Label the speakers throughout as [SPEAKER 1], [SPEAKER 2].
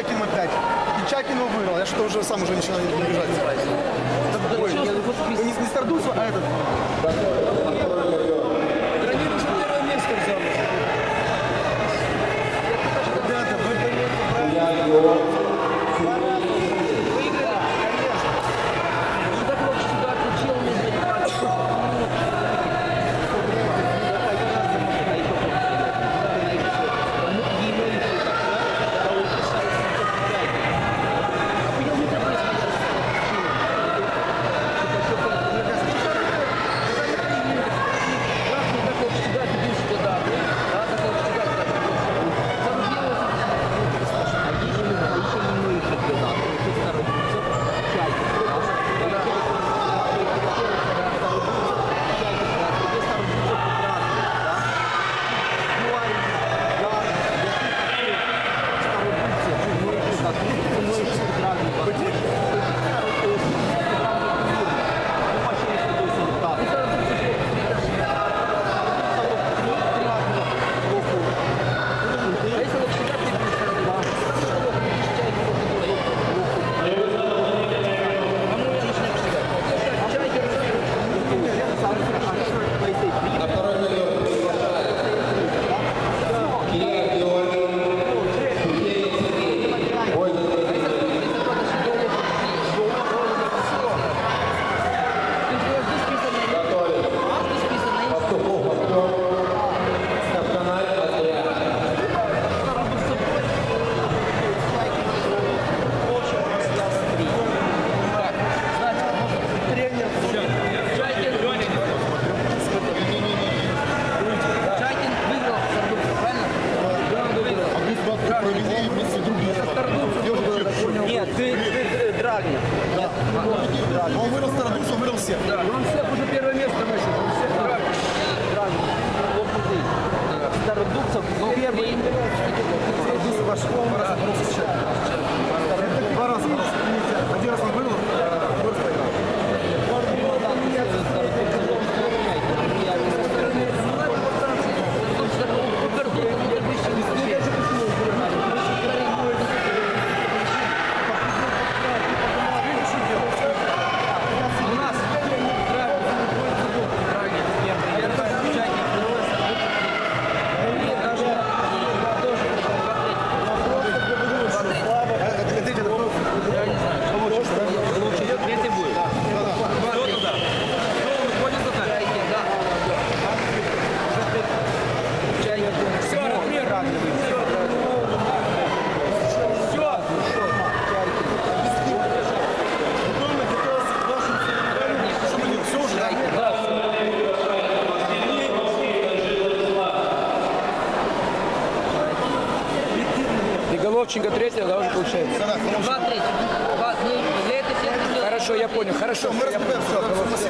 [SPEAKER 1] Чайкин опять. И Чайкин его выиграл. Я что уже сам уже начинаю не бежать. Ой, не Стардусу, а этот.
[SPEAKER 2] Гранит уже первое место взял.
[SPEAKER 1] Ребята, вы он вырос Стардусу, он вырос всех.
[SPEAKER 2] Да, он всех уже первое место вышел. Он всех Стардусов, но первый.
[SPEAKER 1] Стардус пошел, он раз боролся с Чайкиным. Два раза боролся. Один раз он выиграл, второй раз проиграл.
[SPEAKER 2] Головченко третья, да, уже получается?
[SPEAKER 1] Да,
[SPEAKER 3] Два третьих.
[SPEAKER 2] Хорошо, я понял. Хорошо.
[SPEAKER 1] мы разбираем все.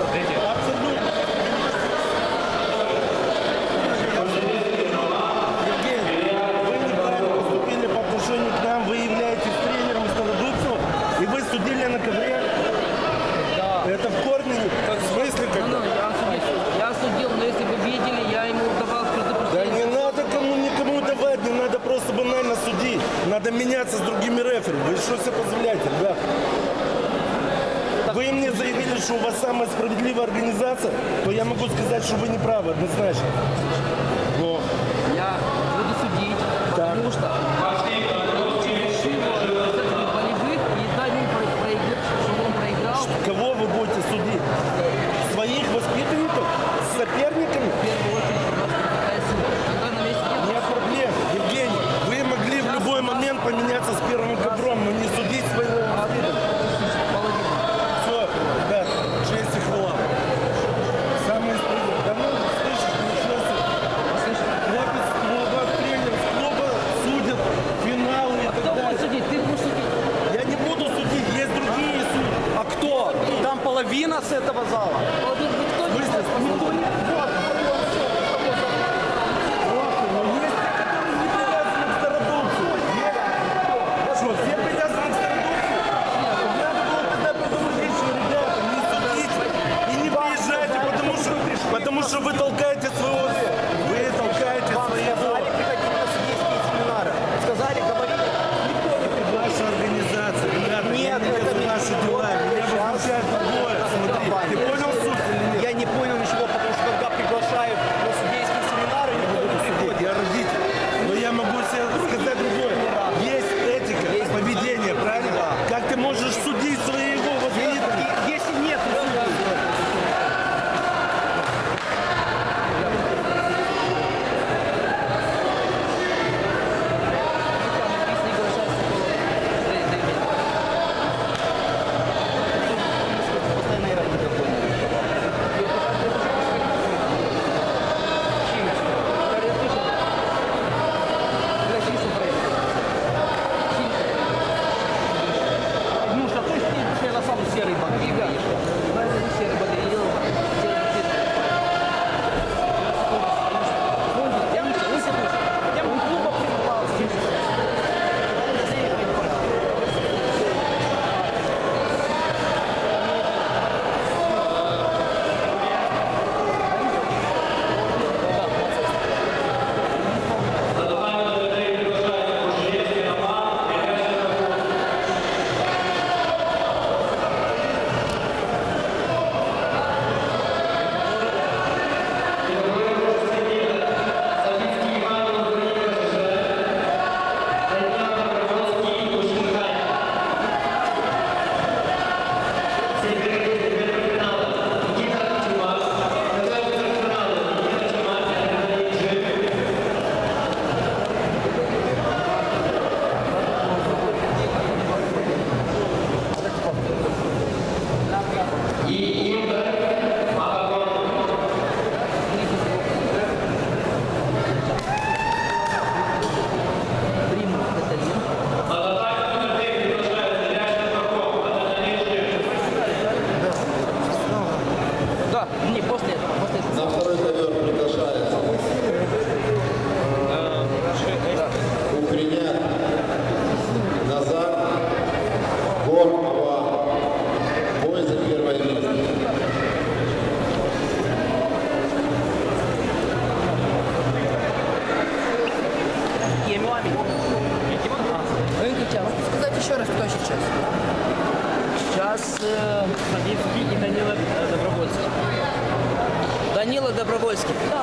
[SPEAKER 4] Евгений, вы неправильно поступили по отношению к нам, вы являетесь тренером Стародубцева, и вы судили на ковре. Да. Это в корне. В смысле как?
[SPEAKER 3] Я судил, но если бы видели, я ему давал
[SPEAKER 4] Да не надо никому давать, не надо просто банально судить. Надо меняться с другими рефери. Вы что себе позволяете, ребят? Вы мне заявили, что у вас самая справедливая организация, то я могу сказать, что вы не правы, однозначно. Но...
[SPEAKER 3] Я буду судить, потому что болевых и дай ему проиграть, чтобы он проиграл.
[SPEAKER 4] Кого вы будете судить? Своих воспитанников? С соперниками?
[SPEAKER 3] В первую очередь, такая сила. Когда на месте нет.
[SPEAKER 4] Нет проблем. Евгений, вы могли в любой момент поменяться с первым ковром, но не судить своего воспитанника. Все, ребят, честь и хвала. Самое справедливое. Да ну, слышишь, ничего
[SPEAKER 2] сейчас?
[SPEAKER 3] Сейчас Савицкий и Данила Добровольский.
[SPEAKER 2] Данила Добровольский.
[SPEAKER 3] Да.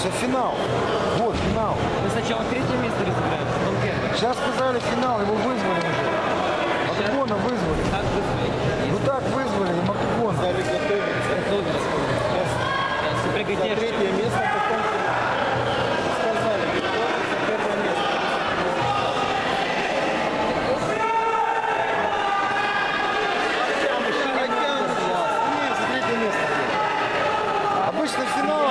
[SPEAKER 1] Сейчас финал. Вот финал.
[SPEAKER 3] Мы сначала третье место разыграем, потом первое.
[SPEAKER 1] Сейчас сказали финал, его вызвали уже. Макагона вызвали.
[SPEAKER 3] Как вызвали?
[SPEAKER 1] Ну так вызвали, и Макагона.
[SPEAKER 4] Стали готовиться.
[SPEAKER 3] Готовились. Сейчас
[SPEAKER 4] За
[SPEAKER 3] бригадир.
[SPEAKER 4] третье место, потом сказали, готовиться, первое место.
[SPEAKER 1] Нет, за третье место. Обычно финал